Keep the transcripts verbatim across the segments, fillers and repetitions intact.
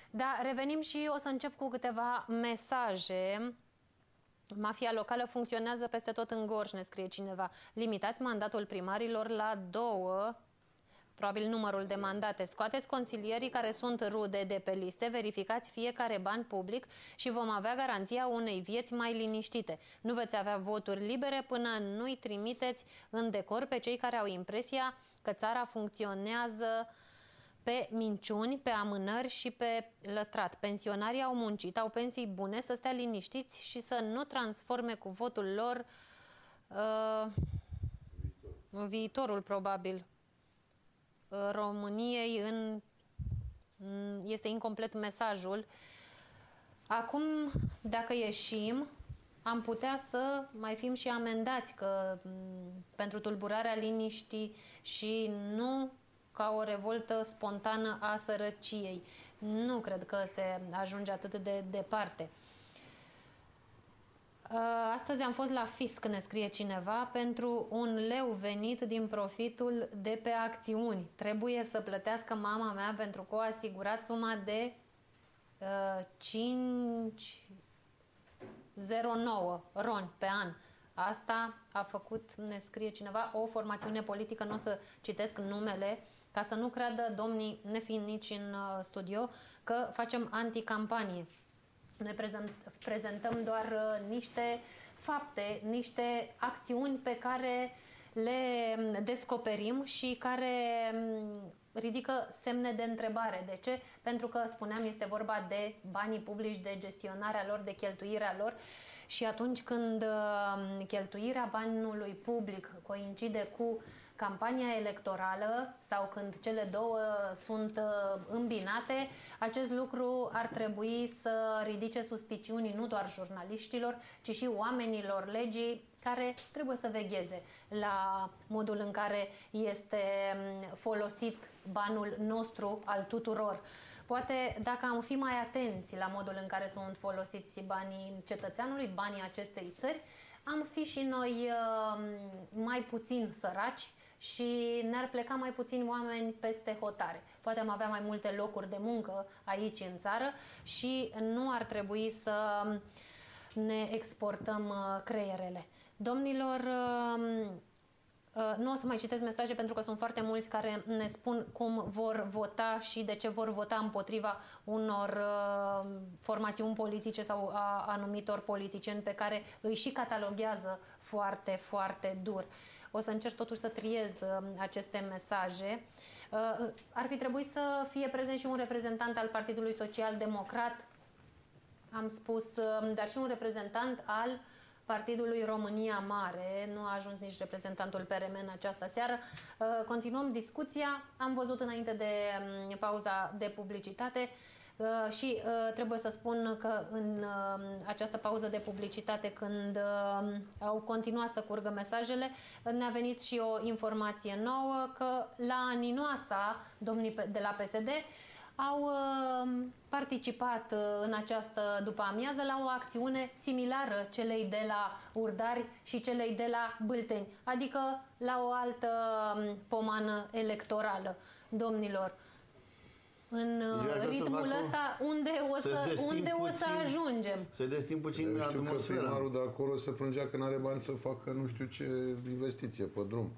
Da, revenim și o să încep cu câteva mesaje. Mafia locală funcționează peste tot în Gorj, ne scrie cineva. Limitați mandatul primarilor la două, probabil numărul de mandate. Scoateți consilierii care sunt rude de pe liste, verificați fiecare ban public și vom avea garanția unei vieți mai liniștite. Nu veți avea voturi libere până nu-i trimiteți în decor pe cei care au impresia că țara funcționează pe minciuni, pe amânări și pe lătrat. Pensionarii au muncit, au pensii bune, să stea liniștiți și să nu transforme cu votul lor uh, Viitor. viitorul, probabil, României în... Este incomplet mesajul. Acum, dacă ieșim, am putea să mai fim și amendați că pentru tulburarea liniștii și nu ca o revoltă spontană a sărăciei. Nu cred că se ajunge atât de departe. Astăzi am fost la fisc, ne scrie cineva, pentru un leu venit din profitul de pe acțiuni. Trebuie să plătească mama mea pentru că o asigurat suma de uh, cinci virgulă zero nouă ron pe an. Asta a făcut, ne scrie cineva, o formațiune politică, nu o să citesc numele, ca să nu creadă domnii, nefiind nici în uh, studio, că facem anticampanie. Noi prezent, prezentăm doar uh, niște fapte, niște acțiuni pe care le descoperim și care um, ridică semne de întrebare. De ce? Pentru că, spuneam, este vorba de banii publici, de gestionarea lor, de cheltuirea lor. Și atunci când uh, cheltuirea banului public coincide cu campania electorală sau când cele două sunt uh, îmbinate, acest lucru ar trebui să ridice suspiciuni nu doar jurnaliștilor, ci și oamenilor legii care trebuie să vegheze la modul în care este folosit banul nostru al tuturor. Poate dacă am fi mai atenți la modul în care sunt folosiți banii cetățeanului, banii acestei țări, am fi și noi uh, mai puțin săraci și ne-ar pleca mai puțini oameni peste hotare. Poate am avea mai multe locuri de muncă aici în țară și nu ar trebui să ne exportăm creierele. Domnilor, nu o să mai citesc mesaje pentru că sunt foarte mulți care ne spun cum vor vota și de ce vor vota împotriva unor uh, formațiuni politice sau a anumitor politicieni pe care îi și cataloghează foarte, foarte dur. O să încerc totuși să triez uh, aceste mesaje. Uh, ar fi trebuit să fie prezent și un reprezentant al Partidului Social Democrat, am spus, uh, dar și un reprezentant al Partidului România Mare. Nu a ajuns nici reprezentantul P R M în această seară. Continuăm discuția. Am văzut înainte de pauza de publicitate și trebuie să spun că în această pauză de publicitate, când au continuat să curgă mesajele, ne-a venit și o informație nouă că la Ninoasa, domnii de la P S D au uh, participat uh, în această după-amiază la o acțiune similară celei de la Urdari și celei de la Bâlteni, adică la o altă uh, pomană electorală. Domnilor, în uh, ritmul ăsta, unde o să, să, unde o să ajungem? Să destim puțin eu știu atmosfera. Că primarul de acolo se plângea că n-are bani să facă nu știu ce investiție pe drum.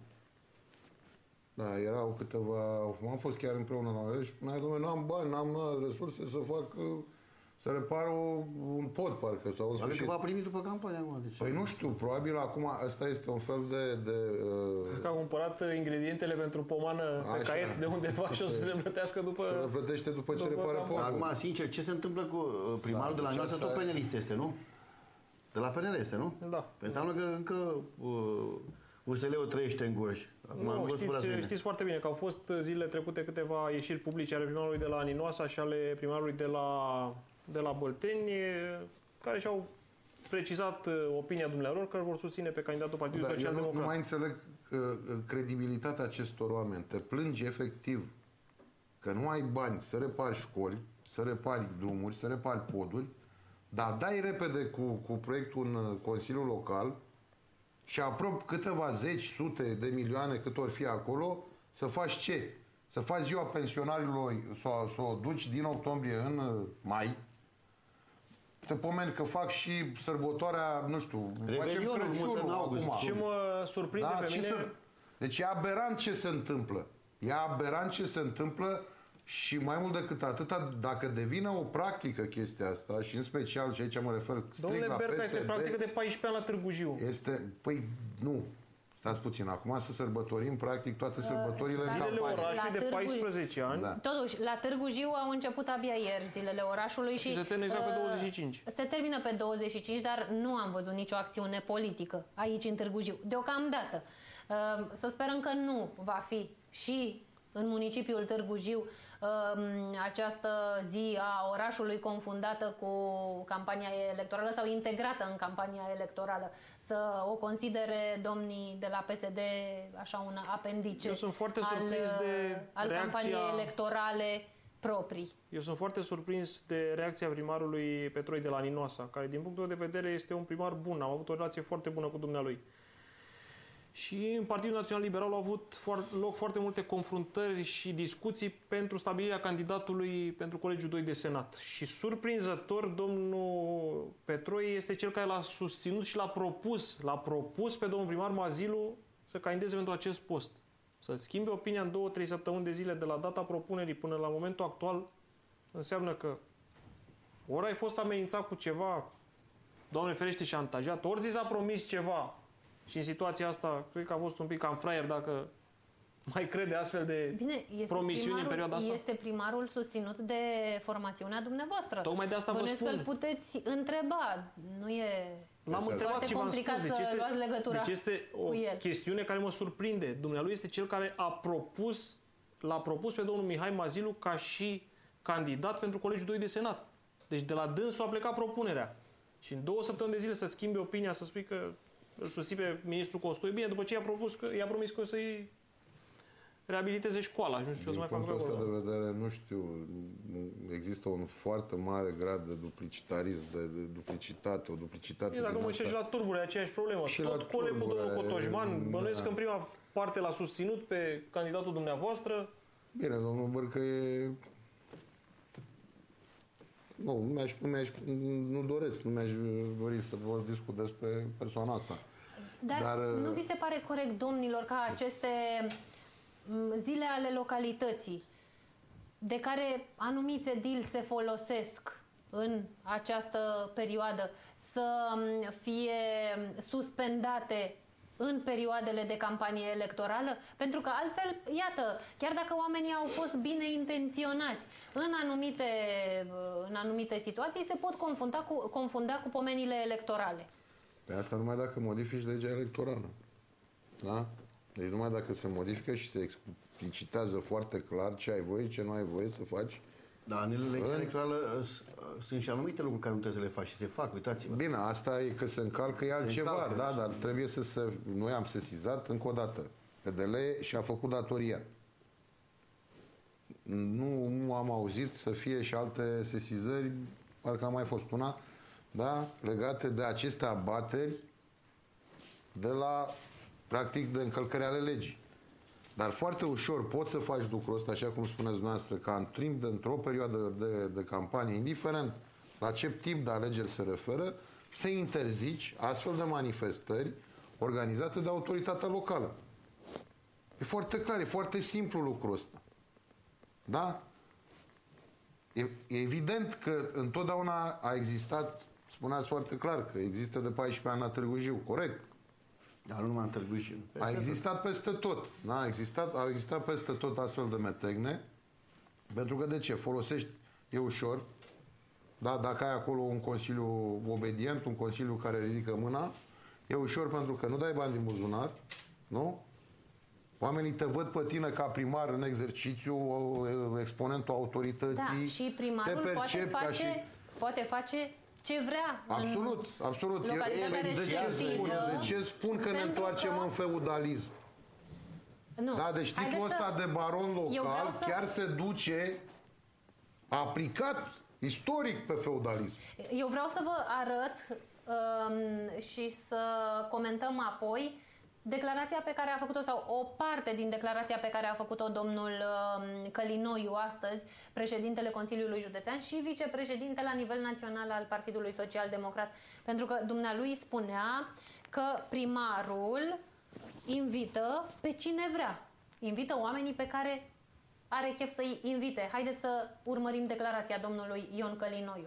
Da, erau câteva... Am fost chiar împreună la ele și spunea, dom'le, nu am bani, n-am resurse să fac... să repar un pod, parcă, sau în sfârșit. Adică va primi după campania acum. Deci. Păi nu știu, probabil acum asta este un fel de... de uh... Că a cumpărat ingredientele pentru pomană pe Așa. caiet de undeva și o să se plătească după... Se le plătește după, după ce repare podul. Acum, sincer, ce se întâmplă cu primarul da, de la Ninoasa? Tot P N L este, nu? De la P N L este, nu? Da. Păi înseamnă că încă... Uh, U S L-ul trăiește în Gorj. Nu, știți, știți foarte bine că au fost zilele trecute câteva ieșiri publice ale primarului de la Ninoasa și ale primarului de la, de la Bălteni, care și-au precizat opinia dumnealor că vor susține pe candidatul Partidului da, Social Democrat. Nu mai înțeleg uh, credibilitatea acestor oameni. Te plângi efectiv că nu ai bani să repari școli, să repari drumuri, să repari poduri, dar dai repede cu, cu proiectul în Consiliul Local și aprob câteva zeci, sute de milioane cât or fi acolo, să faci ce? să faci ziua pensionarilor, să, să o duci din octombrie în mai, te pomeni că fac și sărbătoarea, nu știu, facem Crăciunul acum. Ce mă surprinde da, pe mine... Să... Deci e aberant ce se întâmplă. E aberant ce se întâmplă și mai mult decât atâta, dacă devine o practică chestia asta, și în special, și aici mă refer strict Domnule la Berca, P S D... este practică de paisprezece ani la Târgu Jiu. Este, păi, nu. Stați puțin, acum să sărbătorim practic toate sărbătorile uh, în campanie. campanie. Orașului de paisprezece ani. Da. Totuși, la Târgu Jiu au început abia ieri zilele orașului și, și se termină exact uh, pe douăzeci și cinci. Se termină pe douăzeci și cinci, dar nu am văzut nicio acțiune politică aici în Târgu Jiu. Deocamdată. Uh, să sperăm că nu va fi și în municipiul Târgu Jiu această zi a orașului confundată cu campania electorală sau integrată în campania electorală. Să o considere domnii de la P S D așa un apendice. Eu sunt foarte al, surprins de al reacția... campaniei electorale proprii. Eu sunt foarte surprins de reacția primarului Petroi de la Ninoasa, care din punctul de vedere este un primar bun. Am avut o relație foarte bună cu dumnealui. Și în Partidul Național Liberal au avut loc foarte multe confruntări și discuții pentru stabilirea candidatului pentru Colegiul doi de Senat. Și surprinzător, domnul Petroi este cel care l-a susținut și l-a propus, l-a propus pe domnul primar Mazilu să candideze pentru acest post. Să schimbe opinia în două, trei săptămâni de zile de la data propunerii până la momentul actual înseamnă că ori ai fost amenințat cu ceva, Doamne ferește, șantajat, ori ți s-a promis ceva. Și în situația asta, cred că a fost un pic cam fraier dacă mai crede astfel de Bine, promisiuni în perioada asta. Este primarul susținut de formațiunea dumneavoastră. Tocmai de asta Bănuiesc vă spun. că îl puteți întreba. Nu e L-am întrebat și v-am spus. Deci este, luați legătura deci este o chestiune care mă surprinde. Dumnealui este cel care a propus, l-a propus pe domnul Mihai Mazilu ca și candidat pentru Colegiul doi de Senat. Deci de la dânsul a plecat propunerea. Și în două săptămâni de zile să schimbe opinia, să spui că îl susții pe ministrul Costoi. Bine, după ce i-a, propus că, i-a promis că o să-i reabiliteze școala. Și nu știu ce o să mai facă acolo. Din punctul ăsta de vedere, nu știu, există un foarte mare grad de duplicitarism, de, de duplicitate, o duplicitate. E, dacă mă și la Turbure, e aceeași problemă. Și tot colegul domnul Cotojman, bănuiesc da. că în prima parte l-a susținut pe candidatul dumneavoastră. Bine, domnul Bărcă e... Nu, nu, mi-aș, nu, mi-aș, nu doresc, nu mi-aș dori să vă discut despre persoana asta. Dar, Dar nu vi se pare corect, domnilor, ca aceste zile ale localității, de care anumiți edili se folosesc în această perioadă, să fie suspendate în perioadele de campanie electorală? Pentru că altfel, iată, chiar dacă oamenii au fost bine intenționați, în anumite, în anumite situații se pot confunda cu, confunda cu pomenile electorale. Pe asta numai dacă modifici legea electorală. Da? Deci numai dacă se modifică și se explicitează foarte clar ce ai voie, ce nu ai voie să faci. Da, în legea în... electorală sunt și anumite lucruri care nu trebuie să le faci și se fac, uitați-vă. Bine, asta e că se încalcă, e altceva, încalcă, da, dar trebuie să se... Noi am sesizat încă o dată. P D L și-a făcut datoria. Nu, nu am auzit să fie și alte sesizări, parcă a mai fost una, da, legate de aceste abateri de la, practic, de încălcări ale legii. Dar foarte ușor poți să faci lucrul ăsta, așa cum spuneți dumneavoastră, ca în timp de, într-o perioadă de, de campanie, indiferent la ce tip de alegeri se referă, să interzici astfel de manifestări organizate de autoritatea locală. E foarte clar, e foarte simplu lucrul ăsta. Da? E, e evident că întotdeauna a existat, spuneați foarte clar, că există de paisprezece ani la Târgu Jiu, corect? Dar nu numai în Târgu Jiu. A existat peste tot. Da? A existat, au existat peste tot astfel de metegne. Pentru că de ce? Folosești, e ușor. Da? Dacă ai acolo un consiliu obedient, un consiliu care ridică mâna, e ușor pentru că nu dai bani din buzunar, nu? Oamenii te văd pe tine ca primar în exercițiu, exponentul autorității. Da, și primarul poate face, și... poate face ce vrea. Absolut, absolut. Eu, de, ce spun, de ce spun că ne întoarcem că... în feudalism? Nu. Da, deci titlul ăsta să... de baron local să... chiar se duce aplicat istoric pe feudalism. Eu vreau să vă arăt um, și să comentăm apoi declarația pe care a făcut-o, sau o parte din declarația pe care a făcut-o domnul Călinoiu astăzi, președintele Consiliului Județean și vicepreședinte la nivel național al Partidului Social Democrat. Pentru că dumnealui spunea că primarul invită pe cine vrea. Invită oamenii pe care are chef să-i invite. Haideți să urmărim declarația domnului Ion Călinoiu.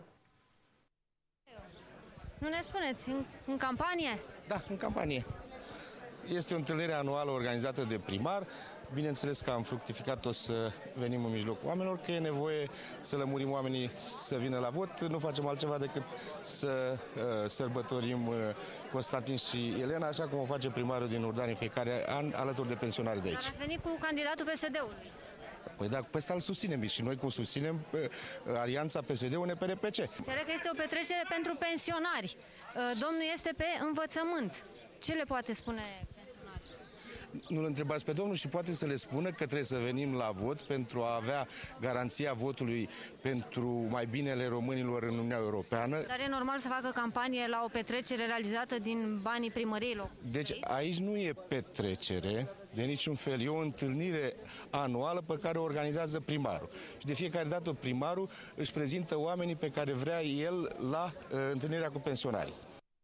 Nu ne spuneți, în, în campanie? Da, în campanie. Este o întâlnire anuală organizată de primar. Bineînțeles că am fructificat-o să venim în mijlocul oamenilor, că e nevoie să lămurim oamenii să vină la vot. Nu facem altceva decât să uh, sărbătorim uh, Constantin și Elena, așa cum o face primarul din Urdan în fiecare an, alături de pensionari de aici. Ați venit cu candidatul P S D-ului. Păi da, pe ăsta îl susținem și noi cum susținem uh, alianța P S D-U N P R P C. Înțeleg că este o petrecere pentru pensionari. Uh, domnul este pe învățământ. Ce le poate spune pensionarii? Nu-l întrebați pe domnul și poate să le spună că trebuie să venim la vot pentru a avea garanția votului pentru mai binele românilor în Uniunea Europeană. Dar e normal să facă campanie la o petrecere realizată din banii primăriei locului? Deci aici nu e petrecere de niciun fel. E o întâlnire anuală pe care o organizează primarul. Și de fiecare dată primarul își prezintă oamenii pe care vrea el la uh, întâlnirea cu pensionarii.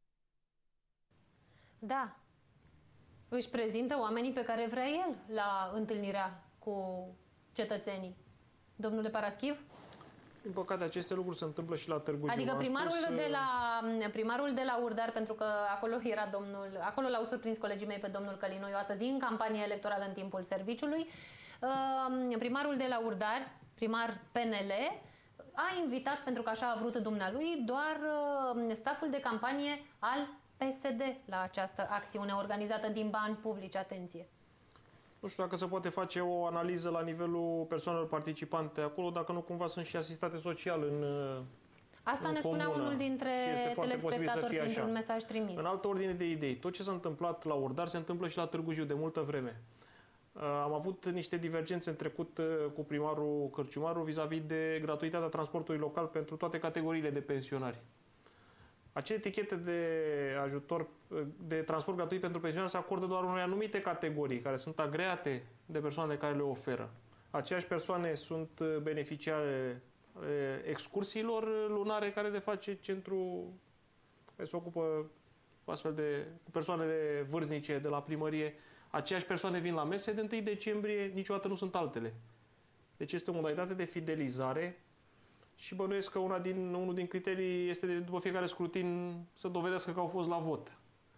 Da. Își prezintă oamenii pe care vrea el la întâlnirea cu cetățenii. Domnule Paraschiv? Din păcate, aceste lucruri se întâmplă și la Târgu Jiu. Adică primarul, spus, de la, primarul de la Urdar, pentru că acolo era domnul, acolo l-au surprins colegii mei pe domnul Călinoiu astăzi în campanie electorală în timpul serviciului. Primarul de la Urdar, primar P N L, a invitat, pentru că așa a vrut dumnealui, doar staful de campanie al P S D la această acțiune organizată din bani publici. Atenție! Nu știu dacă se poate face o analiză la nivelul persoanelor participante acolo, dacă nu cumva sunt și asistate social în Asta în ne spunea comună. unul dintre telespectatori printr-un mesaj trimis. În altă ordine de idei, tot ce s-a întâmplat la Urdar se întâmplă și la Târgu Jiu de multă vreme. Am avut niște divergențe în trecut cu primarul Cărciumaru vis-a-vis de gratuitatea transportului local pentru toate categoriile de pensionari. Acele etichete de ajutor, de transport gratuit pentru pensionari se acordă doar unei anumite categorii care sunt agreate de persoanele care le oferă. Aceeași persoane sunt beneficiare excursiilor lunare care le face centrul care se ocupă astfel de cu persoanele vârstnice de la primărie. Aceeași persoane vin la mese de întâi decembrie, niciodată nu sunt altele. Deci este o modalitate de fidelizare și bănuiesc că una din, unul din criterii este de, după fiecare scrutin să dovedească că au fost la vot.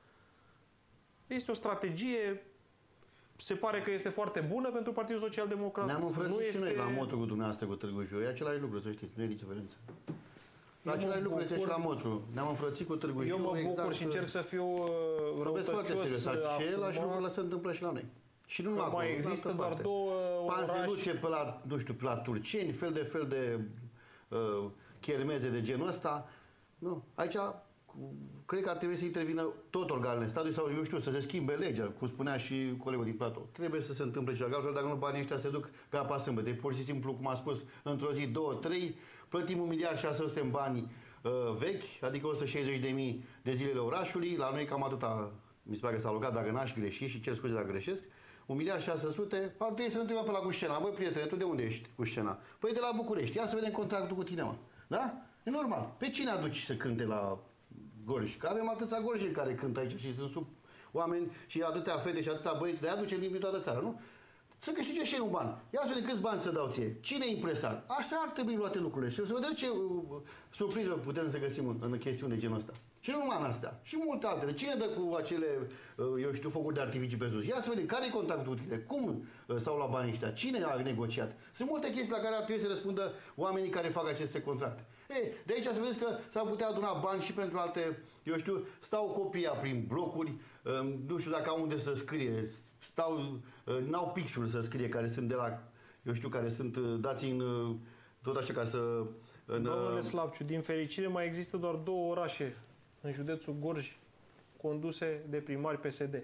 Este o strategie, se pare că este foarte bună pentru Partidul Social Democrat. Ne-am înfrățit și este... noi la Motru cu dumneavoastră, cu Târgu Jiu. E același lucru, să știți, nu e diferență. La același lucru este și la Motru. Ne-am înfrățit cu Târgu Jiu. Eu mă bucur exact, și încerc să fiu răutăcios. Același lucru se întâmplă și la noi. Și nu mai acolo, există doar două orașe. Panseluțe pe la, nu știu, pe la turceni, fel de fel de uh, chermeze de genul ăsta. Nu. Aici cred că ar trebui să intervină tot organele statului sau, eu știu, să se schimbe legea, cum spunea și colegul din platou. Trebuie să se întâmple ceva, altfel dacă nu banii ăștia se duc pe apa sâmbătă. Deci, pur și simplu, cum am spus, într-o zi, două, trei, plătim un miliard șase sute în bani uh, vechi, adică o sută șaizeci de mii de zilele orașului. La noi cam atâta, mi se pare că s-a alocat, dacă n-aș greși și cer scuze dacă greșesc. un miliard șase sute, ar trebui să ne întrebăm pe la Cușcena. Băi, prietene, tu de unde ești, Cușcena? Păi de la București. Ia să vedem contractul cu tine, mă. Da? E normal. Pe cine aduci să cânte la Gorj? Că avem atâția gorjeni care cântă aici și sunt sub oameni și atâtea fete și atâția băieți, de aduce din toată țara, nu? Să câștige și ei un ban. Ia să vedem câți bani să dau ție. Cine e impresar? Așa ar trebui luate lucrurile. Și să vedem ce uh, surpriză putem să găsim în, în chestiuni de genul ăsta. Și nu numai în astea. Și multe altele. Cine dă cu acele, uh, eu știu, focuri de artificii pe sus? Ia să vedem care e contractul cu tine. Cum uh, s-au luat banii ăștia? Cine a negociat? Sunt multe chestii la care ar trebui să răspundă oamenii care fac aceste contracte. Ei, de aici să vedeți că s-ar putea aduna bani și pentru alte, eu știu, stau copii prin blocuri, uh, nu știu dacă au unde să scrie, stau, uh, n-au pixul să scrie, care sunt de la, eu știu, care sunt uh, dați în, uh, tot așa ca să... În, Domnule Slapciu, din fericire mai există doar două orașe în județul Gorj conduse de primari P S D.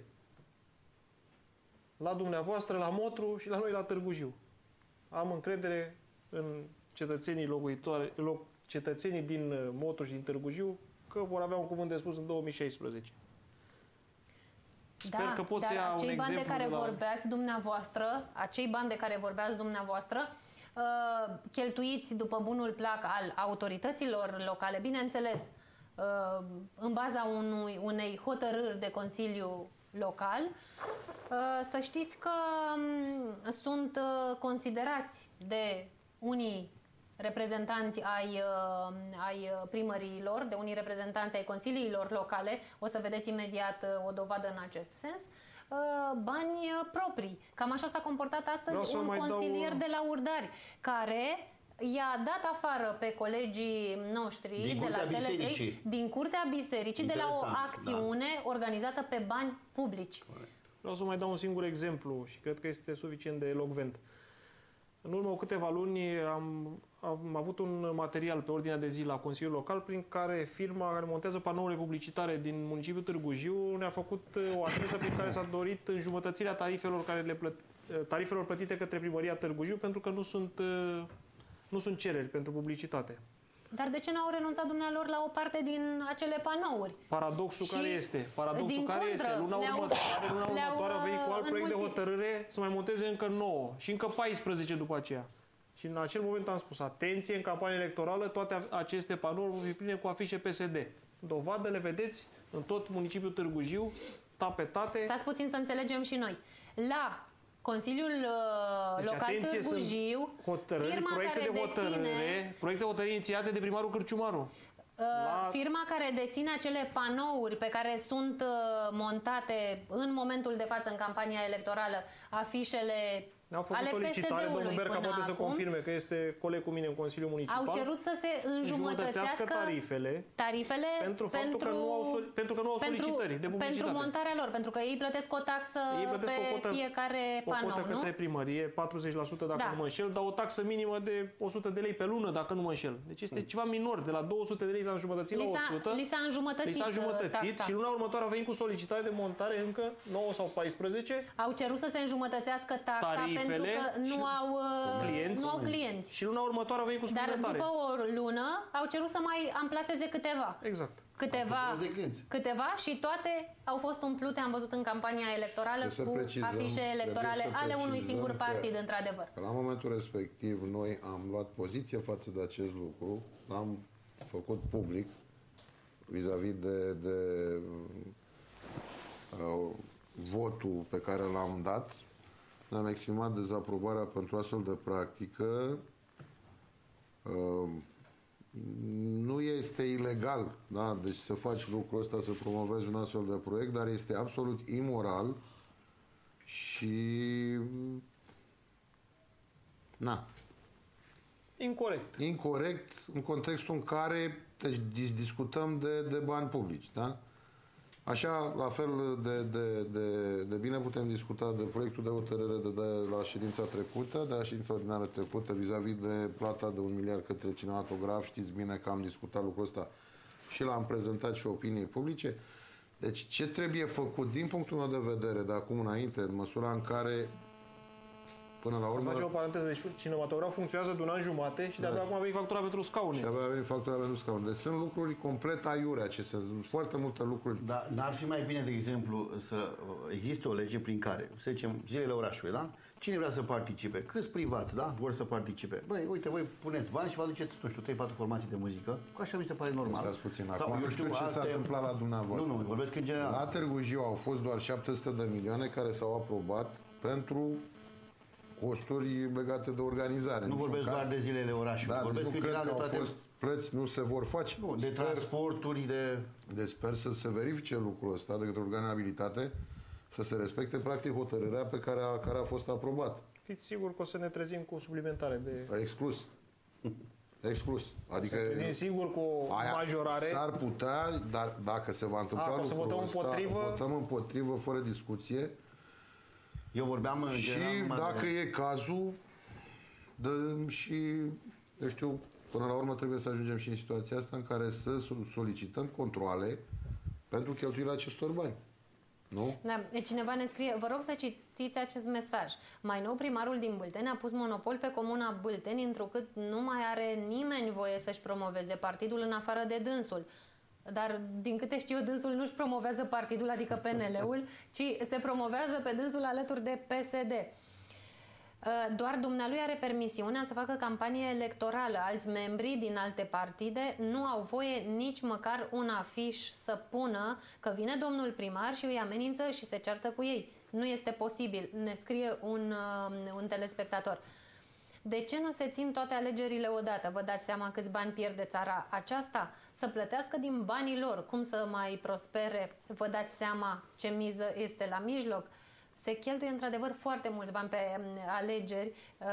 La dumneavoastră, la Motru și la noi la Târgu Jiu. Am încredere în cetățenii locuitori, loc, cetățenii din Motru și din Târgu Jiu că vor avea un cuvânt de spus în două mii șaisprezece. Sper da, că pot dar să iau un acei bani de exemplu care de la... vorbeați dumneavoastră, acei bani de care vorbeați dumneavoastră, uh, cheltuiți după bunul plac al autorităților locale, bineînțeles, uh, în baza unui, unei hotărâri de Consiliu Local, uh, să știți că um, sunt uh, considerați de unii reprezentanți ai, uh, ai primăriilor, de unii reprezentanți ai consiliilor locale, o să vedeți imediat uh, o dovadă în acest sens, uh, bani uh, proprii. Cam așa s-a comportat astăzi un consilier dau... de la Urdari, care i-a dat afară pe colegii noștri din de la Tele trei, din Curtea Bisericii, de la o acțiune da. organizată pe bani publici. Corect. Vreau să mai dau un singur exemplu și cred că este suficient de elocvent. În urmă câteva luni am, am avut un material pe ordinea de zi la Consiliul Local prin care firma care montează panourile publicitare din municipiul Târgu Jiu ne-a făcut o adresă prin care s-a dorit înjumătățirea tarifelor, care le plăt, tarifelor plătite către primăria Târgu Jiu, pentru că nu sunt, nu sunt cereri pentru publicitate. Dar de ce n-au renunțat dumnealor la o parte din acele panouri? Paradoxul și care este? Paradoxul care contră, este? Luna următoare, luna următoare a venit cu alt proiect de hotărâre să mai monteze încă nouă și încă paisprezece după aceea. Și în acel moment am spus, atenție, în campanie electorală toate aceste panouri vor fi pline cu afișe P S D. Dovadă le vedeți în tot municipiul Târgu Jiu, tapetate. Stați puțin să înțelegem și noi. La Consiliul uh, deci, Local Târgu Jiu, firma proiecte care de hotărâre, deține, proiecte de hotărâre inițiate de primarul Cârciumaru. Uh, la... Firma care deține acele panouri pe care sunt uh, montate în momentul de față în campania electorală, afișele Ne-au făcut ale solicitare, domnul Berca poate să acum, confirme că este coleg cu mine în Consiliul Municipal. Au cerut să se înjumătățească tarifele, tarifele pentru, faptul pentru, că nu au, pentru că nu au solicitări pentru, de publicitate. Pentru montarea lor, pentru că ei plătesc o taxă pe o cotă, fiecare panou, o cotă nu? către primărie, patruzeci la sută dacă da. nu mă înșel, dar o taxă minimă de o sută de lei pe lună dacă nu mă înșel. Deci este ceva minor, de la două sute de lei s-a înjumătățit la o sută. Li s-a înjumătățit, li s-a înjumătățit taxa. Și luna următoare au venit cu solicitare de montare încă nouă sau paisprezece. Au cerut să se înjumătățească taxa tarifele pentru că nu au clienți, nu au clienți. Și luna următoare au venit cu suplimentare. Dar după o lună au cerut să mai amplaseze câteva. Exact. Câteva, câteva și toate au fost umplute, am văzut în campania electorală, cu precizăm, afișe electorale ale unui singur partid, într-adevăr. La momentul respectiv, noi am luat poziție față de acest lucru, l-am făcut public vis-a-vis -vis de, de uh, votul pe care l-am dat. Ne-am exprimat dezaprobarea pentru astfel de practică. Uh, nu este ilegal, da? Deci să faci lucrul ăsta, să promovezi un astfel de proiect, dar este absolut imoral și na. Incorect. Incorect în contextul în care deci, discutăm de, de bani publici, da? Așa, la fel de, de, de, de bine putem discuta de proiectul de hotărâre de, de la ședința trecută, de la ședința ordinară trecută, vis-a-vis -vis de plata de un miliard către cinematograf. Știți bine că am discutat lucrul ăsta și l-am prezentat și opiniei publice. Deci, ce trebuie făcut, din punctul meu de vedere, de acum înainte, în măsura în care până la urmă... Face o paranteză, deci cinematograf funcționează de un an jumate și de-abia da. acum a venit factura pentru scaune. Și abia a venit factura pentru scaune. Deci sunt lucruri complet aiurea, ce sunt foarte multe lucruri. Dar n-ar fi mai bine, de exemplu, să existe o lege prin care, să zicem, zilele orașului, da? Cine vrea să participe? Câți privați, da? Vor să participe. Băi, uite, voi puneți bani și vă aduceți, nu știu, trei patru formații de muzică. Cu așa mi se pare normal. Stați puțin. Sau, acum nu știu ce s-a întâmplat la dumneavoastră. Nu, nu, vorbesc în general. La Târgu Jiu au fost doar șapte sute de milioane care s-au aprobat pentru costuri legate de organizare. Nu vorbesc doar de zilele orașului. Da, vorbesc nu în cred general că de toate... au fost plăți, nu se vor face. Nu, de sper, transporturi, de... Deci sper să se verifice lucrul ăsta de către organabilitate, să se respecte practic hotărârea pe care a, care a fost aprobat. Fiți sigur că o să ne trezim cu suplimentare de... Exclus. Exclus. Adică... Să trezim sigur cu o majorare. S-ar putea, dar dacă se va întâmpla a, lucrul votăm ăsta, împotrivă... votăm împotrivă, fără discuție. Eu vorbeam în și general, dacă de... e cazul, dă, și, eu știu, până la urmă trebuie să ajungem și în situația asta în care să solicităm controale pentru cheltuirea acestor bani. Nu? Da, cineva ne scrie, vă rog să citiți acest mesaj. Mai nou, primarul din Bâlteni a pus monopol pe comuna Bâlteni, întrucât nu mai are nimeni voie să-și promoveze partidul în afară de dânsul. dar din câte știu eu, dânsul nu-și promovează partidul, adică P N L-ul, ci se promovează pe dânsul alături de P S D. Doar dumnealui are permisiunea să facă campanie electorală. Alți membri din alte partide nu au voie nici măcar un afiș să pună că vine domnul primar și îi amenință și se ceartă cu ei. Nu este posibil, ne scrie un, un telespectator. De ce nu se țin toate alegerile odată? Vă dați seama câți bani pierde țara aceasta? Să plătească din banii lor. Cum să mai prospere? Vă dați seama ce miză este la mijloc? Se cheltuie într-adevăr foarte mulți bani pe alegeri,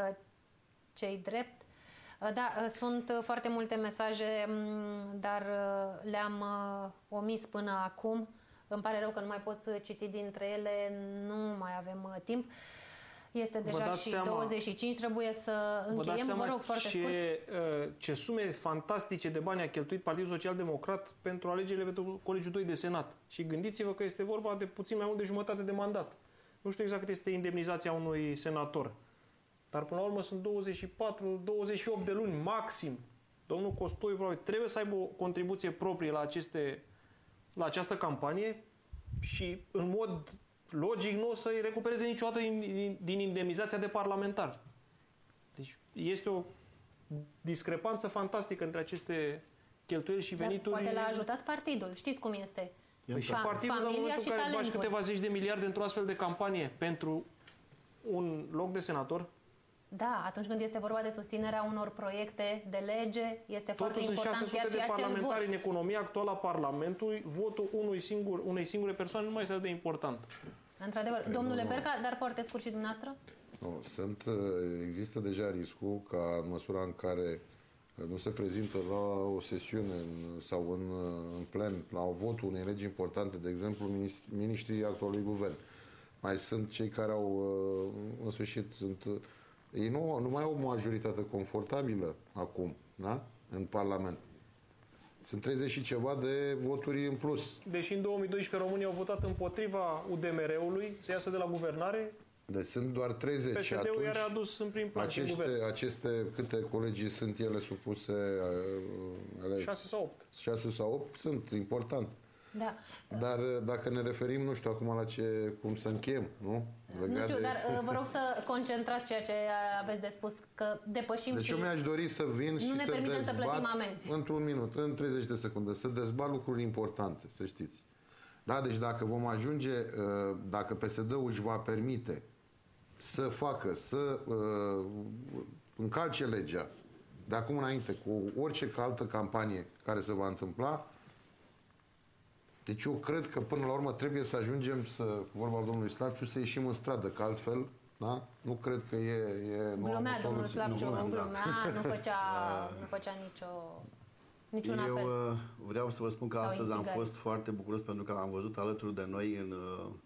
ce-i drept. Da, sunt foarte multe mesaje, dar le-am omis până acum. Îmi pare rău că nu mai pot citi dintre ele, nu mai avem timp. Este deja și seama, douăzeci și cinci, trebuie să încheiem. Vă, vă rog, foarte ce, scurt. Ce sume fantastice de bani a cheltuit Partidul Social Democrat pentru alegerile pentru Colegiul doi de Senat. Și gândiți-vă că este vorba de puțin mai mult de jumătate de mandat. Nu știu exact cât este indemnizația unui senator. Dar până la urmă sunt douăzeci și patru douăzeci și opt de luni maxim. Domnul Costoiu probabil trebuie să aibă o contribuție proprie la, aceste, la această campanie și în mod logic nu o să-i recupereze niciodată din, din indemnizația de parlamentar. Deci este o discrepanță fantastică între aceste cheltuieli și venituri. Dar poate l-a ajutat partidul. Știți cum este? Păi și partidul, în momentul în care bagi câteva zeci de miliarde într-o astfel de campanie pentru un loc de senator? Da, atunci când este vorba de susținerea unor proiecte de lege, este Totuși foarte important. Totuși sunt șase sute de parlamentari în economia actuală a Parlamentului, votul unui singur, unei singure persoane nu mai este de important. Într-adevăr. Domnule nu, Perca, dar foarte scurt și dumneavoastră? Nu, sunt, există deja riscul ca în măsura în care nu se prezintă la o sesiune în, sau în, în plen, la o votul unei legi importante, de exemplu, miniștrii actualului guvern. Mai sunt cei care au, în sfârșit, sunt, ei nu, nu mai au o majoritate confortabilă acum, da? În Parlament. Sunt treizeci și ceva de voturi în plus. Deși în două mii doisprezece românii au votat împotriva U D M R-ului să iasă de la guvernare, deci sunt doar treizeci. P S D-ul i-a readus în prim plan aceste, aceste, câte colegii sunt ele supuse? Ale, șase sau opt. șase sau opt sunt important. Da. Dar dacă ne referim, nu știu acum la ce, cum să încheiem, nu? Legat nu știu, de... dar vă rog să concentrați ceea ce aveți de spus, că depășim deci și... eu mi-aș dori să vin și să dezbat într-un minut, în treizeci de secunde, să dezbat lucruri importante, să știți. Da, deci dacă vom ajunge, dacă P S D-ul își va permite să facă, să uh, încalce legea de acum înainte cu orice altă campanie care se va întâmpla, deci eu cred că până la urmă trebuie să ajungem să, vorba domnului Slapciu, să ieșim în stradă, că altfel, da? Nu cred că e... e glumea domnul Slapciu, nu, glumea, da. nu, făcea, nu făcea nicio, niciun eu, apel. Eu vreau să vă spun că astăzi instigare. am fost foarte bucuros pentru că am văzut alături de noi în,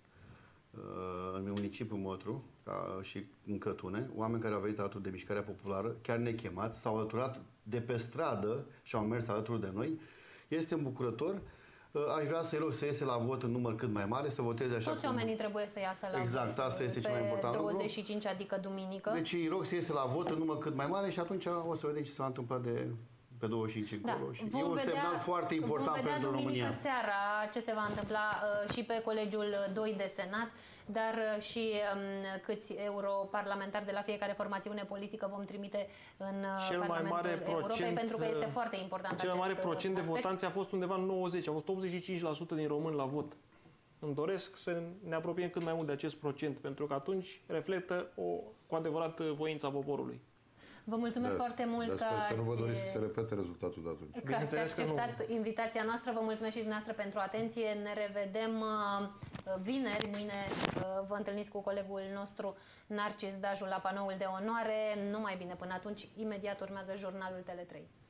în municipiul Motru ca și în Cătune, oameni care au venit alături de Mișcarea Populară, chiar nechemați, s-au alăturat de pe stradă și au mers alături de noi. Este îmbucurător. Aș vrea să-i rog să iese la vot în număr cât mai mare, să voteze așa. Toți cum... oamenii trebuie să iasă la exact, vot. Asta este cel mai important lucru. douăzeci și cinci, adică duminică. Deci îi rog să iese la vot în număr cât mai mare și atunci o să vedem ce se va întâmpla de pe douăzeci și cinci încolo. Da. Și e un vedea, semnal foarte important pentru România. Vom vedea duminică seara ce se va întâmpla uh, și pe Colegiul doi de Senat, dar uh, și um, câți europarlamentari de la fiecare formațiune politică vom trimite în uh, cel Parlamentul mai mare Europei, procent, pentru că este foarte important cel mai mare procent aspect. de votanți a fost undeva în nouăzeci, a fost optzeci și cinci la sută din români la vot. Îmi doresc să ne apropiem cât mai mult de acest procent, pentru că atunci reflectă o, cu adevărat voința poporului. Vă mulțumesc da, foarte mult că să nu vă ați, doriți să se repete rezultatul de atunci. Că ați acceptat invitația noastră. Vă mulțumesc și dumneavoastră pentru atenție. Ne revedem vineri. Mâine vă întâlniți cu colegul nostru Narcis Daju la panoul de onoare. Numai bine până atunci. Imediat urmează jurnalul Tele trei.